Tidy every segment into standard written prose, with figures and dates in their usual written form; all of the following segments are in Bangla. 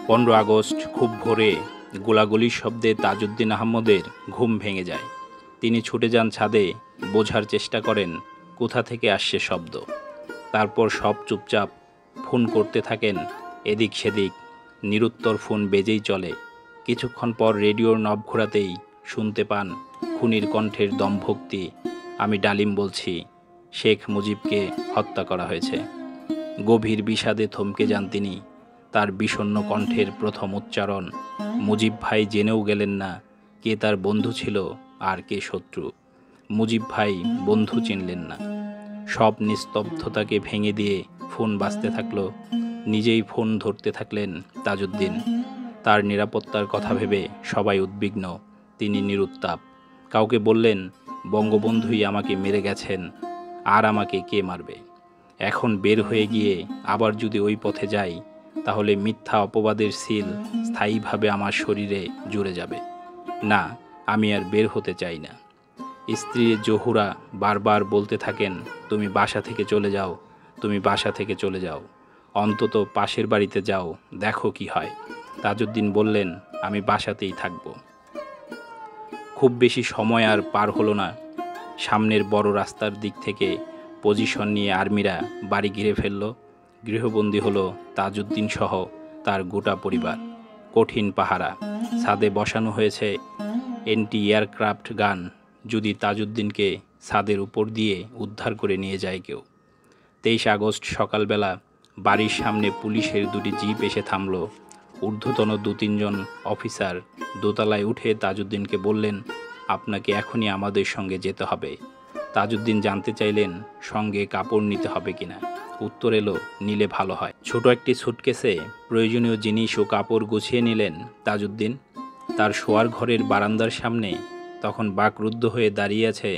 15 আগস্ট খুব ভোরে গোলাগুলির শব্দে তাজউদ্দিন আহমদের ঘুম ভেঙে যায়। তিনি ছুটে যান ছাদে, বোঝার চেষ্টা করেন কোথা থেকে আসছে শব্দ। তারপর সব চুপচাপ ফোন করতে থাকেন এদিক সেদিক, নিরুত্তর ফোন বেজেই চলে। কিছুক্ষণ পর রেডিওর নব ঘোরাতেই শুনতে পান খুনির কণ্ঠের দমভক্তি, আমি ডালিম বলছি, শেখ মুজিবকে হত্যা করা হয়েছে। গভীর বিষাদে থমকে যান তিনি। তার বিষণ্ণ কণ্ঠের প্রথম উচ্চারণ। মুজিব ভাই জেনেও গেলেন না কে তার বন্ধু ছিল আর কে শত্রু। মুজিব ভাই বন্ধু চিনলেন না। সব নিস্তব্ধতাকে ভেঙে দিয়ে ফোন বাজতে থাকলো। নিজেই ফোন ধরতে থাকলেন তাজউদ্দিন। তার নিরাপত্তার কথা ভেবে সবাই উদ্বিগ্ন, তিনি নিরুত্তাপ। কাউকে বললেন, বঙ্গবন্ধুই আমাকে মেরে গেছেন, আর আমাকে কে মারবে? এখন বের হয়ে গিয়ে আবার যদি ওই পথে যাই, তাহলে মিথ্যা অপবাদের সিল স্থায়ীভাবে আমার শরীরে জুড়ে যাবে। না, আমি আর বের হতে চাই না। স্ত্রী জহুরা বারবার বলতে থাকেন, তুমি বাসা থেকে চলে যাও, তুমি বাসা থেকে চলে যাও, অন্তত পাশের বাড়িতে যাও, দেখো কি হয়। তাজউদ্দিন বললেন, আমি বাসাতেই থাকব। খুব বেশি সময় আর পার হলো না। সামনের বড় রাস্তার দিক থেকে পজিশন নিয়ে আর্মিরা বাড়ি ঘিরে ফেলল। গৃহবন্দী হলো তাজউদ্দিন সহ তার গোটা পরিবার। কঠিন পাহারা। ছাদে বসানো হয়েছে এন্টি এয়ারক্রাফট গান, যদি তাজউদ্দিনকে ছাদের উপর দিয়ে উদ্ধার করে নিয়ে যায় কেউ। 23 আগস্ট সকালবেলা বাড়ির সামনে পুলিশের দুটি জিপ এসে থামল। ঊর্ধ্বতন 2-3 জন অফিসার দোতলায় উঠে তাজউদ্দিনকে বললেন, আপনাকে এখনই আমাদের সঙ্গে যেতে হবে। তাজউদ্দিন জানতে চাইলেন সঙ্গে কাপড় নিতে হবে কিনা। উত্তর এলো, নিলে ভালো হয়। ছোট একটি সুটকেসে প্রয়োজনীয় জিনিস ও কাপড় গুছিয়ে নিলেন তাজউদ্দিন। তার শোয়ার ঘরের বারান্দার সামনে তখন বাকরুদ্ধ হয়ে দাঁড়িয়ে আছে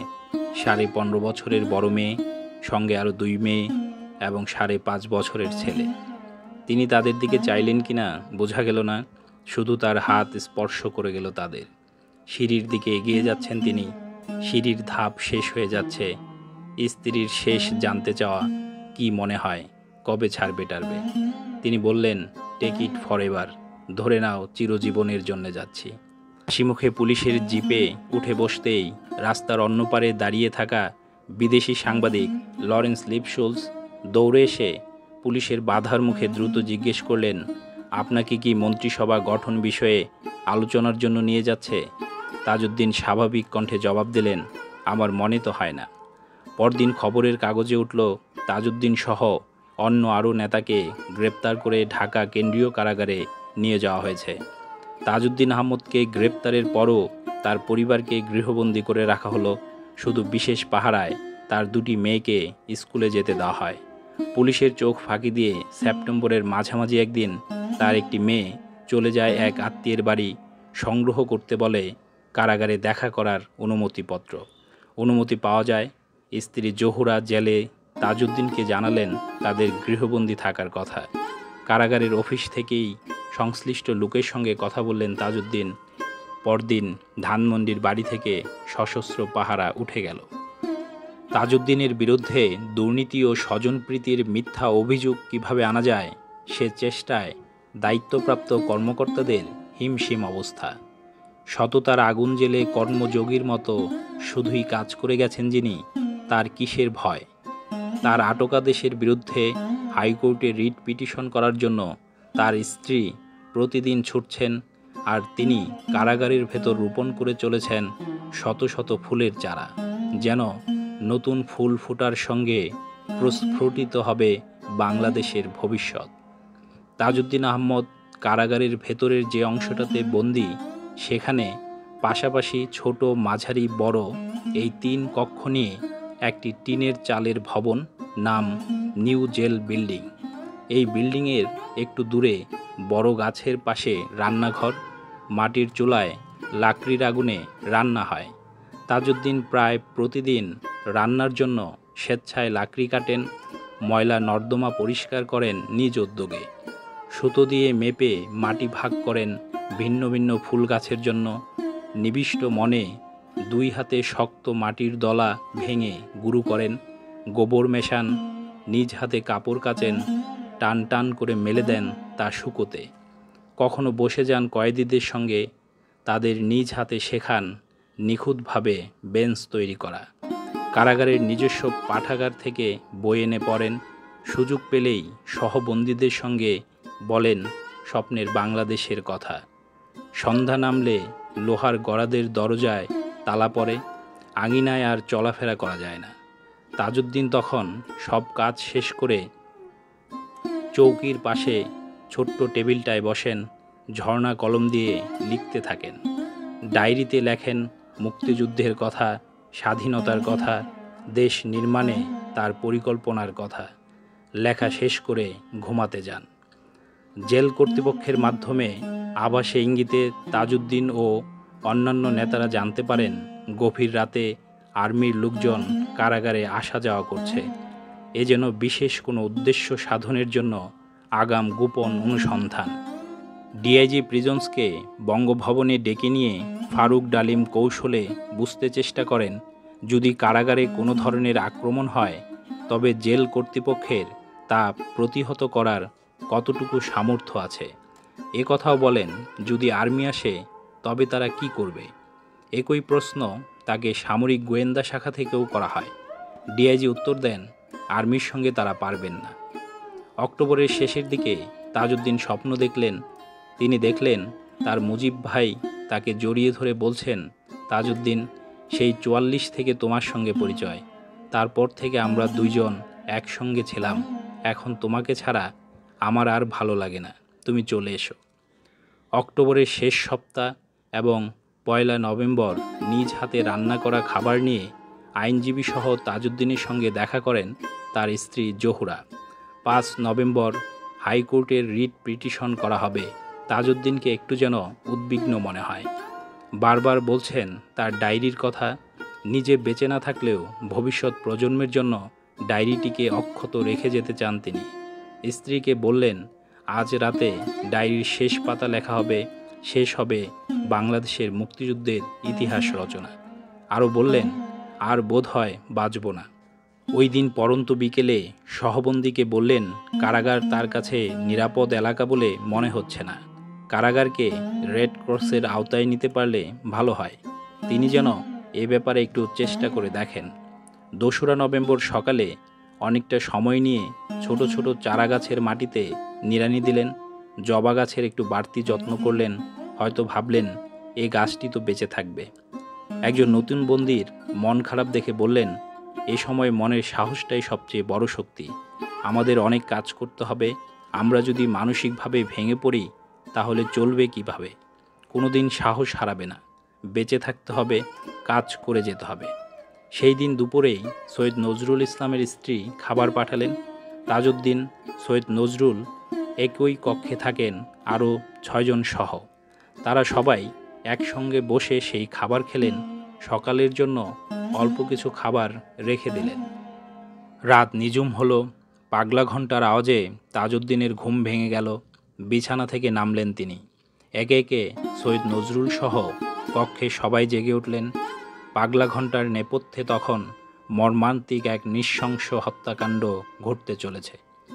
15.5 বছরের বড় মেয়ে, সঙ্গে আরও 2 মেয়ে এবং 5.5 বছরের ছেলে। তিনি তাদের দিকে চাইলেন কিনা বোঝা গেল না, শুধু তার হাত স্পর্শ করে গেল তাদের। সিঁড়ির দিকে এগিয়ে যাচ্ছেন তিনি। সিঁড়ির ধাপ শেষ হয়ে যাচ্ছে। স্ত্রীর শেষ জানতে চাওয়া, কি মনে হয় কবে ছাড়বে টারবে। তিনি বললেন, টেক ইট ফর এভার, ধরে নাও চিরজীবনের জন্য যাচ্ছি। হাসিমুখে পুলিশের জিপে উঠে বসতেই রাস্তার অন্য পারে দাঁড়িয়ে থাকা বিদেশি সাংবাদিক লরেন্স লিপশুলস দৌড়ে এসে পুলিশের বাধার মুখে দ্রুত জিজ্ঞেস করলেন, আপনাকে কি মন্ত্রিসভা গঠন বিষয়ে আলোচনার জন্য নিয়ে যাচ্ছে? তাজউদ্দিন স্বাভাবিক কণ্ঠে জবাব দিলেন, আমার মনে তো হয় না। পরদিন খবরের কাগজে উঠল, তাজউদ্দিন সহ অন্য আরও নেতাকে গ্রেপ্তার করে ঢাকা কেন্দ্রীয় কারাগারে নিয়ে যাওয়া হয়েছে। তাজউদ্দিন আহমদকে গ্রেপ্তারের পরও তার পরিবারকে গৃহবন্দী করে রাখা হলো। শুধু বিশেষ পাহারায় তার 2টি মেয়েকে স্কুলে যেতে দেওয়া হয়। পুলিশের চোখ ফাঁকি দিয়ে সেপ্টেম্বরের মাঝামাঝি একদিন তার একটি মেয়ে চলে যায় এক আত্মীয়ের বাড়ি, সংগ্রহ করতে বলে কারাগারে দেখা করার অনুমতিপত্র। অনুমতি পাওয়া যায়। স্ত্রী জহুরা জেলে তাজউদ্দিনকে জানালেন তাদের গৃহবন্দী থাকার কথা। কারাগারের অফিস থেকেই সংশ্লিষ্ট লোকের সঙ্গে কথা বললেন তাজউদ্দিন। পরদিন ধানমন্ডির বাড়ি থেকে সশস্ত্র পাহারা উঠে গেল। তাজউদ্দিনের বিরুদ্ধে দুর্নীতি ও স্বজনপ্রীতির মিথ্যা অভিযোগ কিভাবে আনা যায়, সে চেষ্টায় দায়িত্বপ্রাপ্ত কর্মকর্তাদের হিমশিম অবস্থা। সততার আগুন জেলে কর্মযোগীর মতো শুধুই কাজ করে গেছেন যিনি, তার কিসের ভয়? তার আটকাদেশের বিরুদ্ধে হাইকোর্টে রিট পিটিশন করার জন্য তার স্ত্রী প্রতিদিন ছুটছেন, আর তিনি কারাগারের ভেতর রোপণ করে চলেছেন শত শত ফুলের চারা, যেন নতুন ফুল ফোটার সঙ্গে প্রস্ফুটিত হবে বাংলাদেশের ভবিষ্যৎ। তাজউদ্দিন আহমদ কারাগারের ভেতরের যে অংশটাতে বন্দী, সেখানে পাশাপাশি ছোট, মাঝারি, বড় এই 3 কক্ষ নিয়ে একটি টিনের চালের ভবন, নাম নিউ জেল বিল্ডিং। এই বিল্ডিংয়ের একটু দূরে বড় গাছের পাশে রান্নাঘর, মাটির চুলায় লাকড়ির আগুনে রান্না হয়। তাজউদ্দিন প্রায় প্রতিদিন রান্নার জন্য স্বেচ্ছায় লাকড়ি কাটেন, ময়লা নর্দমা পরিষ্কার করেন নিজ উদ্যোগে, সুতো দিয়ে মেপে মাটি ভাগ করেন ভিন্ন ভিন্ন ফুল গাছের জন্য। নিবিষ্ট মনে 2 হাতে শক্ত মাটির দলা ভেঙে গুঁড়ো করেন, গোবর মেশান, নিজ হাতে কাপড় কাচেন, টান টান করে মেলে দেন তা শুকোতে। কখনো বসে যান কয়েদিদের সঙ্গে, তাদের নিজ হাতে শেখান নিখুঁতভাবে বেঞ্চ তৈরি করা। কারাগারের নিজস্ব পাঠাগার থেকে বই এনে পড়েন, সুযোগ পেলেই সহবন্দীদের সঙ্গে বলেন স্বপ্নের বাংলাদেশের কথা। সন্ধ্যা নামলে লোহার গড়াদের দরজায় তালা পড়ে, আঙিনায় আর চলাফেরা করা যায় না। তাজউদ্দিন তখন সব কাজ শেষ করে চৌকির পাশে ছোট্ট টেবিলটায় বসেন, ঝর্ণা কলম দিয়ে লিখতে থাকেন। ডায়েরিতে লেখেন মুক্তিযুদ্ধের কথা, স্বাধীনতার কথা, দেশ নির্মাণে তার পরিকল্পনার কথা। লেখা শেষ করে ঘুমাতে যান। জেল কর্তৃপক্ষের মাধ্যমে আভাসে ইঙ্গিতে তাজউদ্দিন ও অন্যান্য নেতারা জানতে পারেন গভীর রাতে আর্মির লোকজন কারাগারে আসা যাওয়া করছে। এ যেন বিশেষ কোনো উদ্দেশ্য সাধনের জন্য আগাম গোপন অনুসন্ধান। ডিআইজি প্রিজন্সকে বঙ্গভবনে ডেকে নিয়ে ফারুক ডালিম কৌশলে বুঝতে চেষ্টা করেন যদি কারাগারে কোনো ধরনের আক্রমণ হয় তবে জেল কর্তৃপক্ষের তা প্রতিহত করার কতটুকু সামর্থ্য আছে। এ কথাও বলেন যদি আর্মি আসে তবে তারা কি করবে। একই প্রশ্ন তাকে সামরিক গোয়েন্দা শাখা থেকেও করা হয়। ডিআইজি উত্তর দেন আর্মির সঙ্গে তারা পারবেন না। অক্টোবরের শেষের দিকে তাজউদ্দিন স্বপ্ন দেখলেন। তিনি দেখলেন তার মুজিব ভাই তাকে জড়িয়ে ধরে বলছেন, তাজউদ্দিন, সেই ৪৪ থেকে তোমার সঙ্গে পরিচয়। তারপর থেকে আমরা দুইজন একসঙ্গে ছিলাম। এখন তোমাকে ছাড়া আমার আর ভালো লাগে না, তুমি চলে এসো। অক্টোবরের শেষ সপ্তাহ এবং ১ নভেম্বর নিজ হাতে রান্না করা খাবার নিয়ে আইনজীবী সহ তাজউদ্দিনের সঙ্গে দেখা করেন তার স্ত্রী জোহরা। ৫ নভেম্বর হাইকোর্টের রিট পিটিশন করা হবে। তাজউদ্দিনকে একটু যেন উদ্বিগ্ন মনে হয়। বারবার বলছেন তার ডায়েরির কথা। নিজে বেঁচে না থাকলেও ভবিষ্যৎ প্রজন্মের জন্য ডায়েরিটিকে অক্ষত রেখে যেতে চান তিনি। স্ত্রীকে বললেন আজ রাতে ডায়েরির শেষ পাতা লেখা হবে, শেষ হবে বাংলাদেশের মুক্তিযুদ্ধের ইতিহাস রচনা। আরও বললেন আর বোধ হয় বাঁচব না। ওই দিন পরন্ত বিকেলে সহবন্দীকে বললেন কারাগার তার কাছে নিরাপদ এলাকা বলে মনে হচ্ছে না। কারাগারকে রেড ক্রসের আওতায় নিতে পারলে ভালো হয়। তিনি যেন এ ব্যাপারে একটু চেষ্টা করে দেখেন। ২রা নভেম্বর সকালে অনেকটা সময় নিয়ে ছোট ছোট চারা গাছের মাটিতে নিড়ানি দিলেন। জবা গাছের একটু বাড়তি যত্ন করলেন। হয়তো ভাবলেন এ গাছটি তো বেঁচে থাকবে। একজন নতুন বন্দির মন খারাপ দেখে বললেন, এ সময় মনের সাহসটাই সবচেয়ে বড় শক্তি। আমাদের অনেক কাজ করতে হবে। আমরা যদি মানসিকভাবে ভেঙে পড়ি তাহলে চলবে কিভাবে? কোনোদিন সাহস হারাবে না। বেঁচে থাকতে হবে, কাজ করে যেতে হবে। সেই দিন দুপুরেই সৈয়দ নজরুল ইসলামের স্ত্রী খাবার পাঠালেন। তাজউদ্দিন, সৈয়দ নজরুল একই কক্ষে থাকেন আরও ৬ জন সহ। তারা সবাই একসঙ্গে বসে সেই খাবার খেলেন। সকালের জন্য অল্প কিছু খাবার রেখে দিলেন। রাত নিঝুম হলো। পাগলা ঘণ্টার আওয়াজে তাজউদ্দিনের ঘুম ভেঙে গেল। বিছানা থেকে নামলেন তিনি। একে একে সৈয়দ নজরুল সহ কক্ষে সবাই জেগে উঠলেন। পাগলা ঘণ্টার নেপথ্যে তখন মর্মান্তিক এক নৃশংস হত্যাকাণ্ড ঘটতে চলেছে।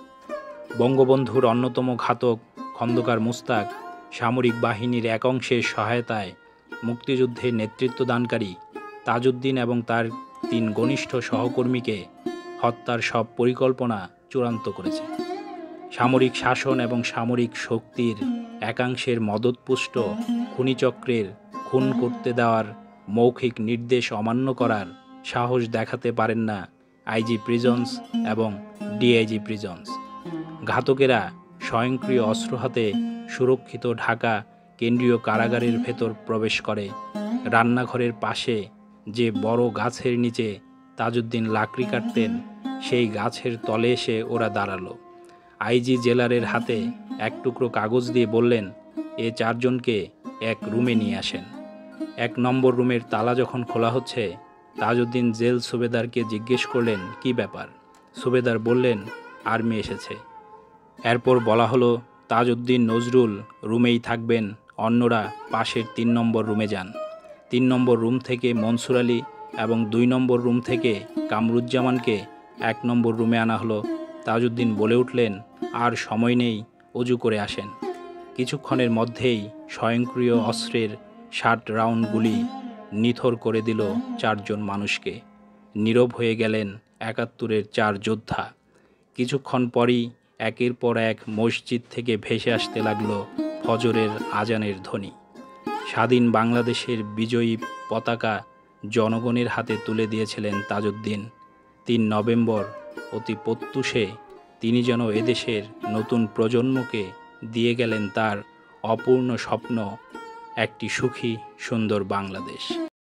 বঙ্গবন্ধুর অন্যতম ঘাতক খন্দকার মুস্তাক সামরিক বাহিনীর এক অংশের সহায়তায় মুক্তিযুদ্ধে নেতৃত্বদানকারী তাজউদ্দিন এবং তার ৩ ঘনিষ্ঠ সহকর্মীকে হত্যার সব পরিকল্পনা চূড়ান্ত করেছে। সামরিক শাসন এবং সামরিক শক্তির একাংশের মদতপুষ্ট খুনিচক্রের খুন করতে দেওয়ার মৌখিক নির্দেশ অমান্য করার সাহস দেখাতে পারেন না আইজি প্রিজন্স এবং ডিআইজি প্রিজন্স। ঘাতকেরা স্বয়ংক্রিয় অস্ত্র হাতে সুরক্ষিত ঢাকা কেন্দ্রীয় কারাগারের ভেতর প্রবেশ করে। রান্নাঘরের পাশে যে বড় গাছের নিচে তাজউদ্দিন লাকড়ি কাটতেন সেই গাছের তলে এসে ওরা দাঁড়ালো। আইজি জেলারের হাতে এক টুকরো কাগজ দিয়ে বললেন, এ 4 জনকে এক রুমে নিয়ে আসেন। ১ নম্বর রুমের তালা যখন খোলা হচ্ছে, তাজউদ্দিন জেল সুবেদারকে জিজ্ঞেস করলেন কি ব্যাপার। সুবেদার বললেন আর্মি এসেছে। এরপর বলা হলো তাজউদ্দিন নজরুল রুমেই থাকবেন, অন্যরা পাশের ৩ নম্বর রুমে যান। ৩ নম্বর রুম থেকে মনসুর আলী এবং ২ নম্বর রুম থেকে কামরুজ্জামানকে ১ নম্বর রুমে আনা হলো। তাজউদ্দিন বলে উঠলেন আর সময় নেই, অজু করে আসেন। কিছুক্ষণের মধ্যেই স্বয়ংক্রিয় অস্ত্রের 60 রাউন্ড গুলি নিথর করে দিল 4 জন মানুষকে। নীরব হয়ে গেলেন 71-এর 4 যোদ্ধা। কিছুক্ষণ পরই একের পর এক মসজিদ থেকে ভেসে আসতে লাগলো ফজরের আজানের ধ্বনি। স্বাধীন বাংলাদেশের বিজয়ী পতাকা জনগণের হাতে তুলে দিয়েছিলেন তাজউদ্দিন। 3 নভেম্বর অতি প্রত্যুষে তিনি যেন এদেশের নতুন প্রজন্মকে দিয়ে গেলেন তার অপূর্ণ স্বপ্ন, একটি সুখী সুন্দর বাংলাদেশ।